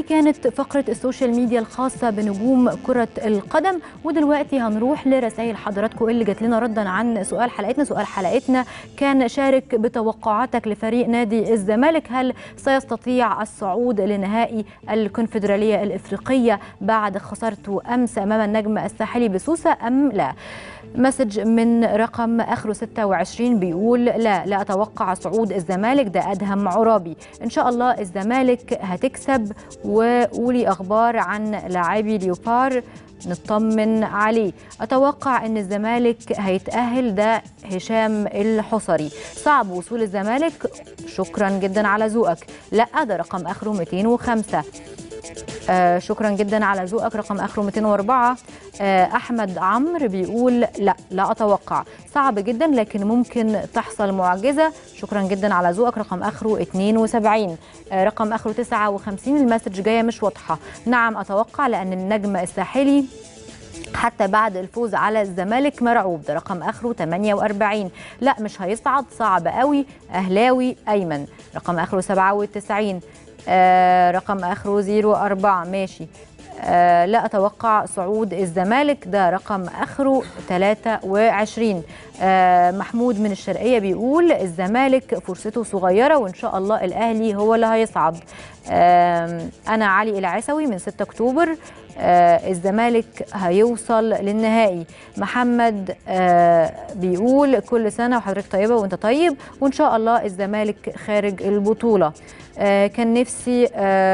دي كانت فقرة السوشيال ميديا الخاصة بنجوم كرة القدم، ودلوقتي هنروح لرسائل حضراتكم اللي جات لنا ردا عن سؤال حلقتنا. سؤال حلقتنا كان: شارك بتوقعاتك لفريق نادي الزمالك، هل سيستطيع الصعود لنهائي الكونفدرالية الإفريقية بعد خسارته أمس أمام النجم الساحلي بسوسة أم لا؟ مسج من رقم آخره 26 بيقول: لا أتوقع صعود الزمالك، ده أدهم عرابي. إن شاء الله الزمالك هتكسب، وقولي أخبار عن لاعبي ليوبار نطمن عليه. أتوقع أن الزمالك هيتأهل، ده هشام الحصري. صعب وصول الزمالك، شكرا جدا على ذوقك. لا، ده رقم آخره 205. شكرا جدا على ذوقك، رقم آخره 204. أحمد عمرو بيقول: لا أتوقع، صعب جدا لكن ممكن تحصل معجزة. شكرا جدا على ذوقك، رقم آخره 72. رقم آخره 59. المسج جاية مش واضحة. نعم أتوقع، لأن النجم الساحلي حتى بعد الفوز على الزمالك مرعوب، ده رقم آخره 48. لا مش هيصعد، صعب قوي. أهلاوي أيمن، رقم آخره 97. رقم آخره 04. ماشي. لا أتوقع صعود الزمالك، ده رقم آخره 23. محمود من الشرقية بيقول: الزمالك فرصته صغيرة وإن شاء الله الأهلي هو اللي هيصعد. أنا علي العسوي من 6 أكتوبر. الزمالك هيوصل للنهائي. محمد بيقول: كل سنة وحضرتك طيبة وانت طيب، وإن شاء الله الزمالك خارج البطولة. كان نفسي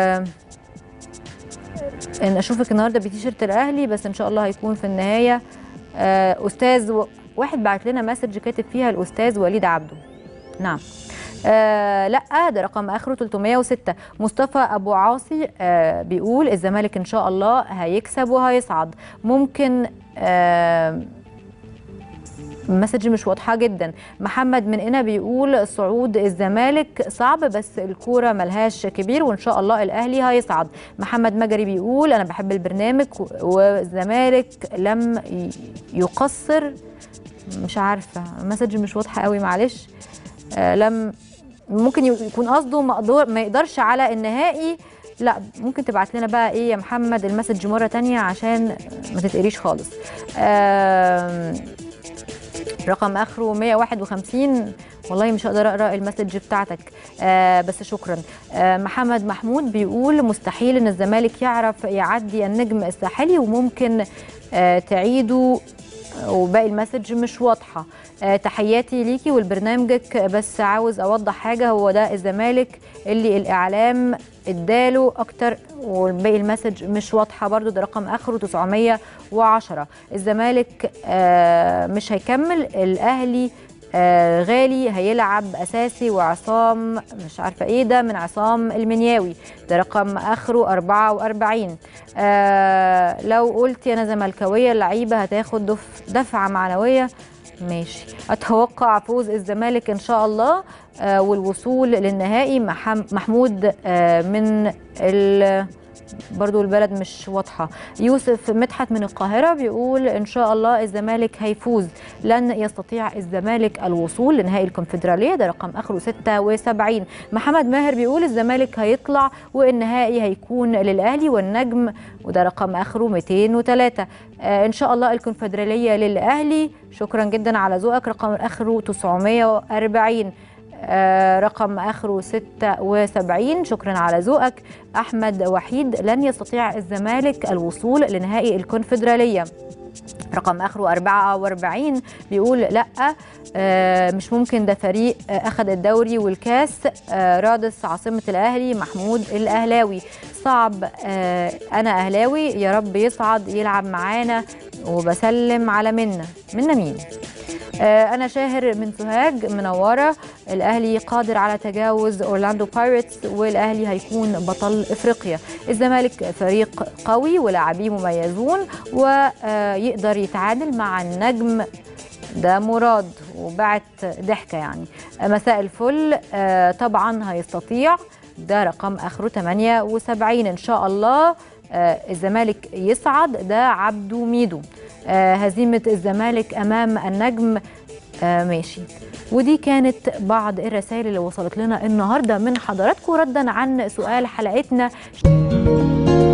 ان اشوفك النهارده بتيشيرت الاهلي، بس ان شاء الله هيكون في النهايه. استاذ واحد بعت لنا مسج كاتب فيها الاستاذ وليد عبده. نعم. لا، ده رقم اخره 306. مصطفى ابو عاصي بيقول: الزمالك ان شاء الله هيكسب وهيصعد. ممكن مسج مش واضحة جدا. محمد من هنا بيقول: صعود الزمالك صعب بس الكورة ملهاش كبير وإن شاء الله الأهلي هيصعد. محمد مجري بيقول: أنا بحب البرنامج والزمالك لم يقصر. مش عارفة، مسج مش واضحة قوي، معلش. لم ممكن يكون قصده ما يقدرش على النهائي. لا، ممكن تبعت لنا بقى ايه يا محمد المسج مرة تانية عشان ما تتقريش خالص. رقم آخره 151. والله مش هقدر أقرأ المسج بتاعتك، بس شكرا. محمد محمود بيقول: مستحيل إن الزمالك يعرف يعدي النجم الساحلي وممكن تعيدوا، وباقي المسج مش واضحة. تحياتي ليكي ولبرنامجك، بس عاوز أوضح حاجة، هو ده الزمالك اللي الإعلام اداله أكتر، والباقي المسج مش واضحة برضو، ده رقم آخره 910. الزمالك مش هيكمل، الأهلي غالي هيلعب أساسي، وعصام مش عارفة إيه ده من عصام المنياوي، ده رقم آخره 44. لو قلتي أنا زملكاوية اللعيبة هتاخد دفعة معنوية. ماشي. أتوقع فوز الزمالك إن شاء الله والوصول للنهائي. محمود من برضو البلد مش واضحة. يوسف مدحت من القاهرة بيقول: إن شاء الله الزمالك هيفوز، لن يستطيع الزمالك الوصول لنهائي الكونفدرالية، ده رقم آخره 76. محمد ماهر بيقول: الزمالك هيطلع والنهائي هيكون للأهلي والنجم، وده رقم آخره 203. إن شاء الله الكونفدرالية للأهلي. شكرا جدا على ذوقك، رقم آخره 940. رقم آخره 76. شكرا على ذوقك. أحمد وحيد: لن يستطيع الزمالك الوصول لنهائي الكونفدرالية، رقم آخره 44. بيقول: لا مش ممكن، ده فريق أخذ الدوري والكاس. رادس عاصمة الأهلي محمود الأهلاوي: صعب، أنا أهلاوي، يا رب يصعد يلعب معانا، وبسلم على منا مين؟ أنا شاهر من سوهاج منورة. الأهلي قادر على تجاوز أورلاندو بايرتس، والأهلي هيكون بطل إفريقيا. الزمالك فريق قوي ولاعبيه مميزون ويقدر يتعادل مع النجم، ده مراد، وبعت ضحكة يعني. مساء الفل، طبعا هيستطيع، ده رقم آخره 78. إن شاء الله الزمالك يصعد، ده عبدو ميدو. هزيمة الزمالك أمام النجم ماشي. ودي كانت بعض الرسائل اللي وصلت لنا النهارده من حضراتكم ردا عن سؤال حلقتنا.